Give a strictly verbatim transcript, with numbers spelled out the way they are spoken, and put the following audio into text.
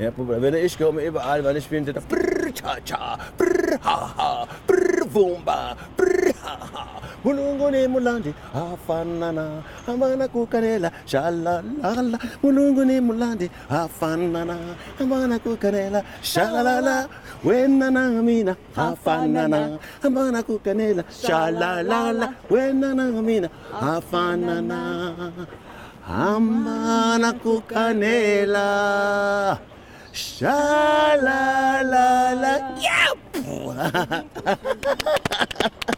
Ja, wenn ich komme überall, weil ich bin da brr, cha cha, brr, ha ha, brr, vumba, brr, ha ha. Mulunguni mulandi, afanana, amana kukanela, shalalala. Mulunguni mulandi, afanana, amana kukanela, shalalala. Wenana mina, afanana, amana kukanela, shalalala. Wenana mina, afanana, amana kukanela. Sha la la la. Yeah.